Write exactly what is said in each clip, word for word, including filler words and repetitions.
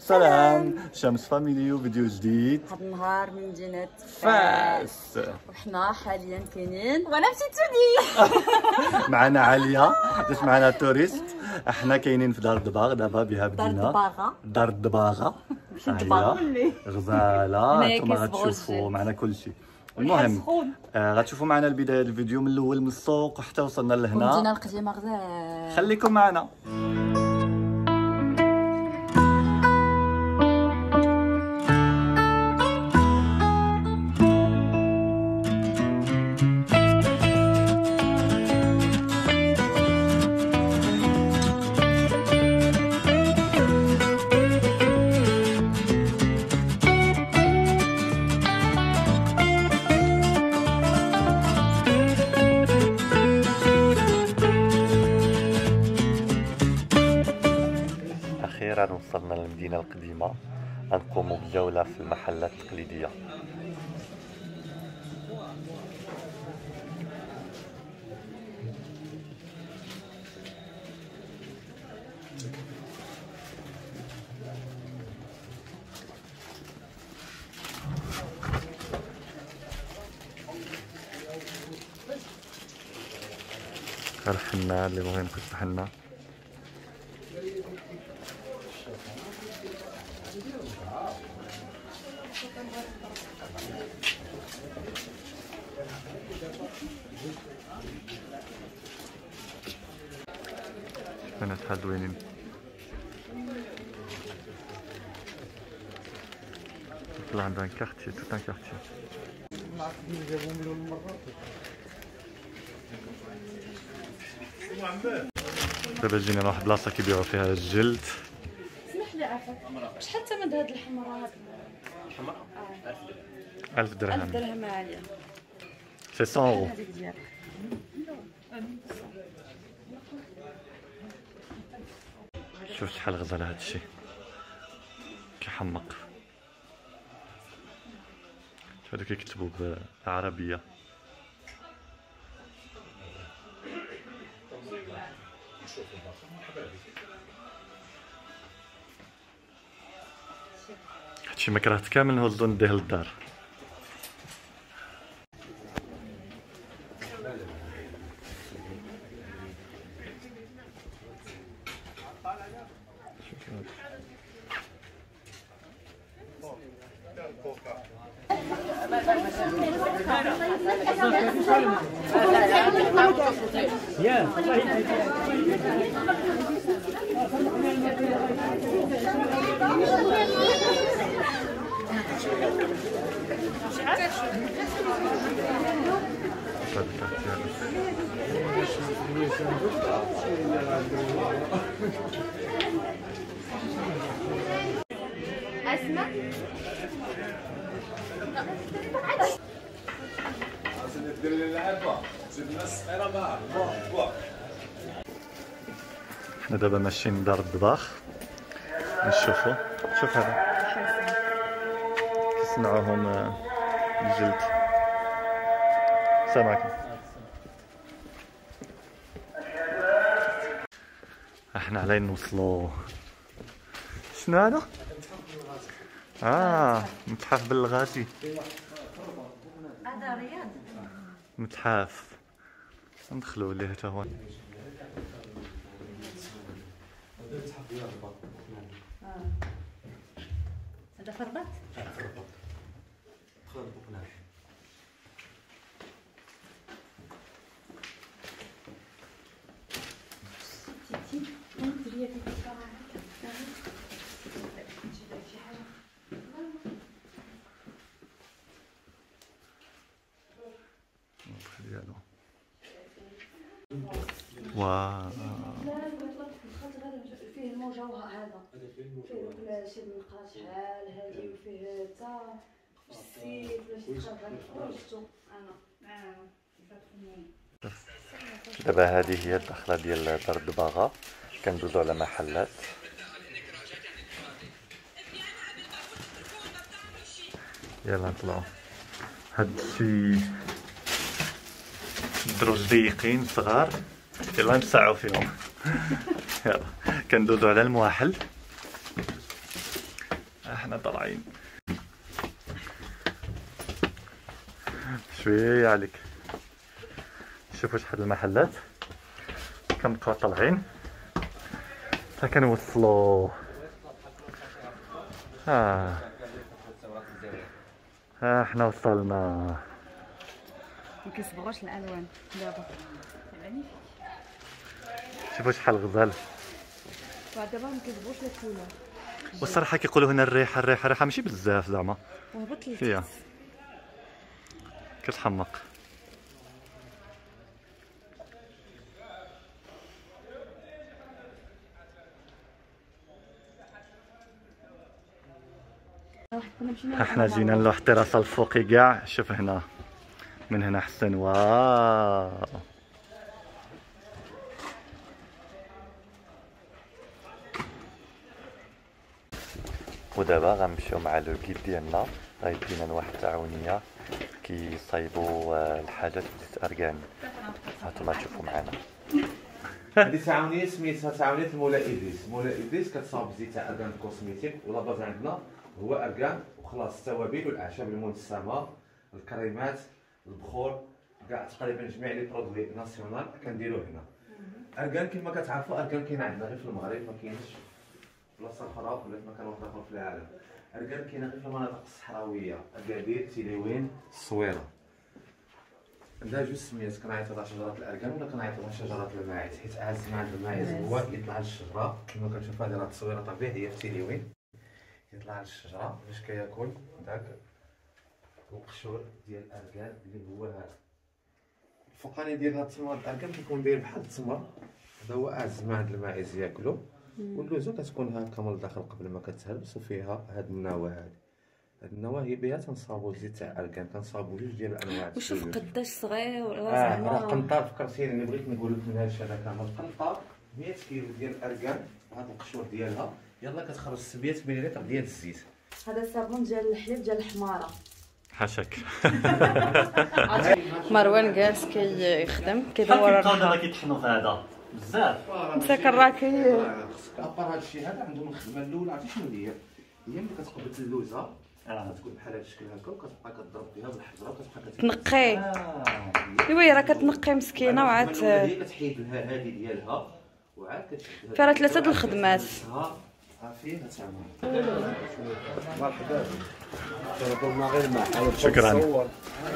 سلام. شمس فاميلي وفيديو جديد هذا النهار من مدينة فاس، وحنا حاليا كاينين وانا مشيت توني. معنا عليا درت معنا توريست. احنا كاينين في دار الدباغ دابا بها بدينا. دار الدباغة دار الدباغة الدباغة غزالة. نتوما غتشوفوا معنا كل شيء. المهم آه غتشوفوا معنا البداية الفيديو من الاول من السوق حتى وصلنا لهنا. المدينة القديمة غزال. خليكم معنا. أخيرا وصلنا للمدينة القديمة، غنقوموا بجولة في المحلات التقليدية. الحنة اللي بغى ينقص حنة. بنات حلوين. طلع عندنا كارتي توت ان كارتي. دابا جينا لواحد بلاصه كيبيعوا فيها الجلد. اسمح لي عافاك، شحال الثمن هاد الحمراء هاد؟ الحمراء ألف درهم. ألف درهم عالية. سي مية اورو. هذيك ديالك. شوف شحال غزال هادشي كيحمق. شوف هادو كيكتبوا بالعربية. هادشي ما كرهت كامل نهزو نديه للدار. اسمع حنا دابا ماشيين لدار الطباخ نشوفوا. شوف هذا كيصنعوهم الجلد. السلام عليكم. احنا علينا نوصلوا. شنو هذا؟ اه متحف بالغازي. هذا رياض. متحف ندخلوا ليه حتى هو. هذا في الرباط. واو فيه المجوهر هذا، فيه كل شيء بنلقى شحال هادي، وفيه حتى السيف باش تخرج شفتو انا. دابا هذه هي الدخله ديال دار الدباغه. كندوزو على محلات. يلا نطلعو. هادشي دروج ضيقين صغار، يلا نسعو فيهم. يلا كندوزو على المواحل. احنا طالعين شويه عليك. شوفوا شحال المحلات كنبقاو طالعين حتى كنوصلوا. ها ها احنا وصلنا. ما كيصبغوش الالوان دابا. شوفوا شحال غزال. دابا ما كيصبغوش لي كولور. والصراحه كيقولوا هنا الريحه الريحه الريحه ماشي بزاف زعما. وهبط لي فيها كتحمق. احنا جينا لواحد التراصه الفوقي كاع. شوف هنا من هنا حسن. واو ودابا غنمشيو مع لو كيد ديالنا غيدينا لواحد التعاونيه كيصايبوا الحاجات في زيت اركان. هانتوما تشوفوا معنا. هذه تعاونيه سميتها تعاونيه المولا ادريس. مولا ادريس كتصاوب بزيت تاع اركان كوسميتيك، ولا باز عندنا هو اركان وخلاص. التوابل والاعشاب المنسمه، الكريمات، البخور، كاع تقريبا جميع لي برودوي ناسيونال كنديروا هنا. اركان كما كتعرفوا اركان كاين عندنا غير في المغرب، ما كاينش بلاصه اخرى ولا في مكان واحد اخر في العالم. اركان كاينه غير في المناطق الصحراويه، اكادير، تيليوين، الصويره. عندها جوج سميات، كنعيطوها شجره الاركان ولا كنعيطوها شجره الماعز، حيت اعز مع الماعز هو يطلع للشجره. كما كنشوفوا هذه راه تصويره طبيعيه في تيليوين. يطلع للشجره باش كياكل داك القشور ديال الاركان اللي هو هذا. الفوقاني ديال هذا التمر الاركان كيكون داير بحال التمر، هذا هو اعز مع هاد الماعز ياكلو. واللوزه كتكون هكا من الداخل قبل ما كتهرس، وفيها هاد النواه هادي. هاد النواه هي بها تنصاوبو الزيت تاع الاركان، كنصاوبو جوج ديال الانواع. وشوف قداش صغير اه راه قنطار. فكرتيني بغيت نقول لك من هادشي هذا كامل. قنطار مية كيلو ديال الاركان بهاد القشور ديالها، يلاه كتخرج سبعمية مليلتر ديال الزيت. هذا الصابون ديال الحليب ديال الحماره. حاشاك. مروان جالس كيخدم كيدور الرحمه. دابا كيطحنوا في هذا بزاف. مساك الراكي. خصك ابار هذا الشيء هذا عندهم الخدمه الاولى. عرفتي شنو هي؟ هي ملي كتقبل اللوزه كتكون بحال هذا الشكل هكا، وكتبقى كضرب فيها بالحجره وكتبقى تنقي. ايوا راه كتنقي مسكينه وعاد هي كتحيد لها هذه ديالها وعاد كتشد فيها ثلاثه د الخدمات. صافي هتعمل. مرحبا. طلبنا غير ماء. شكرا.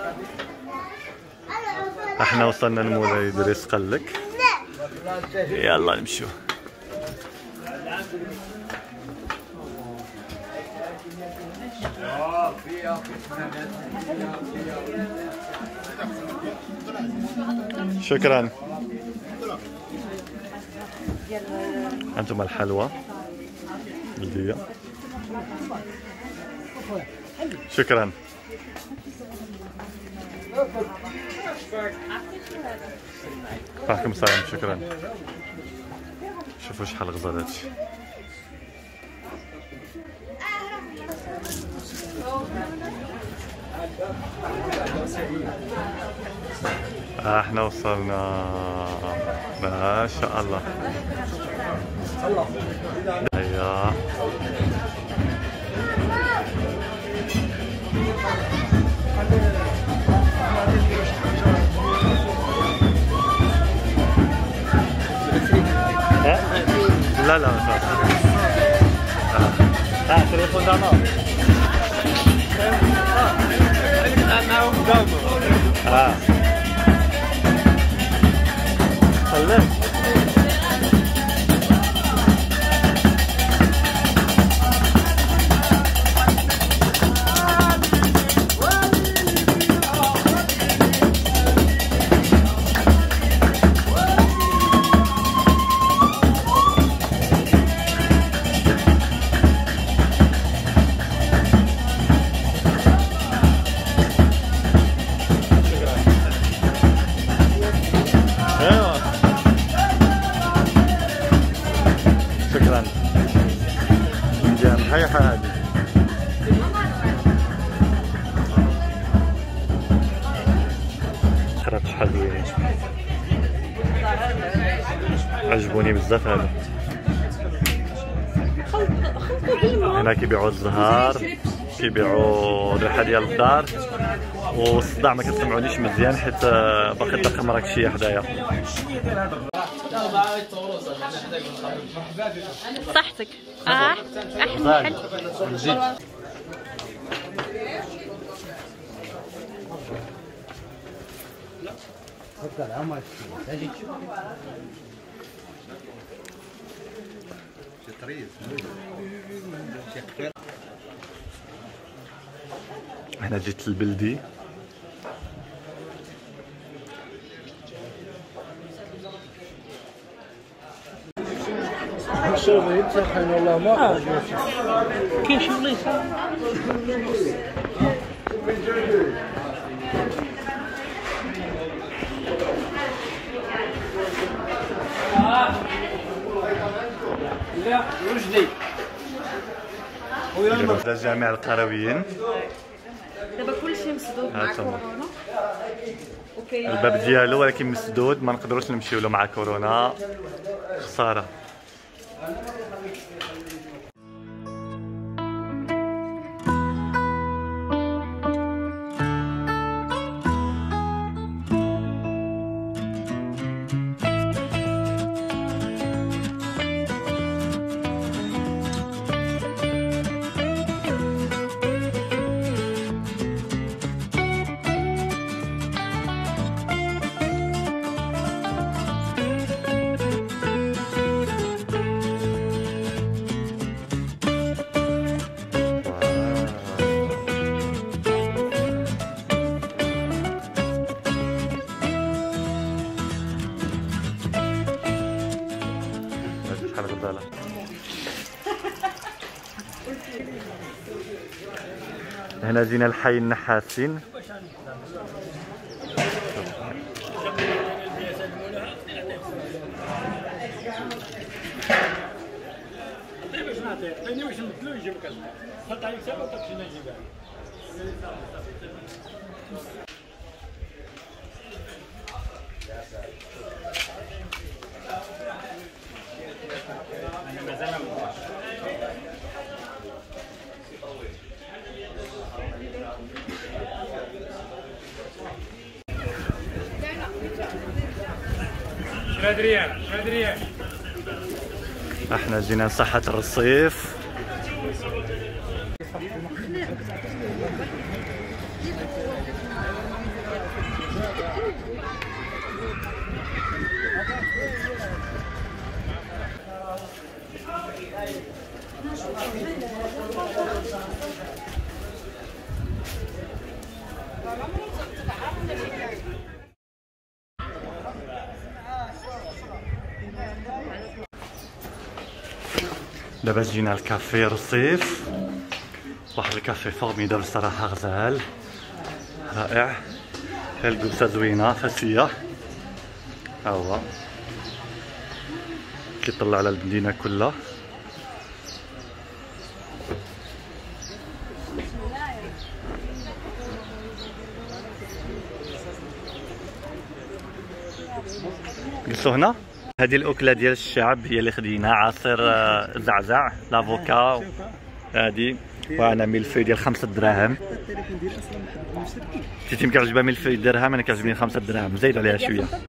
احنا وصلنا لمولاي ادريس قال لك. يلا نمشيو. شكرا. انتم الحلوى بلديه. شكرا. معكم السلام. شكرا. شوفوا شحال غزال هادشي. احنا وصلنا. ما شاء الله. هيا لا لا اه اه تليفون دانا اه خليك. خرج شحال ديالي عجبوني بزاف هذا. خلطوا بالماء هنا كيبيعوا الزهر، كيبيعوا الريحه ديال الدار، والصداع ما كتسمعونيش مزيان حيت باقي تلقى مراكشيه حدايا. صحتك. اه احمد هنا جيت البلدي. كاين شي بلايص لا رجلي دابا جامع القرويين. دابا كلشي مسدود مع كورونا. اوكي الباب ديالو ولكن مسدود، ما نقدروش نمشيو له مع كورونا، خساره. شحال غزاله. هنا جينا الحي النحاسين. احنا جينا ساحة الرصيف. دابا جينا الكافي رصيف، واحد الكافي فورميدابل صراحة، غزال رائع، فيه الجلسة زوينة فاسية. ها هو كيطلع على المدينة كلها. جلسوا هنا. هذه الأكلة ديال الشعب هي اللي خدينا، عصير زعزع، لافوكا هذه، وانا ملفي ديال خمسة دراهم. تيتم كيعجبها ملفي درهم، انا كيعجبني خمسة دراهم، زايد عليها شويه.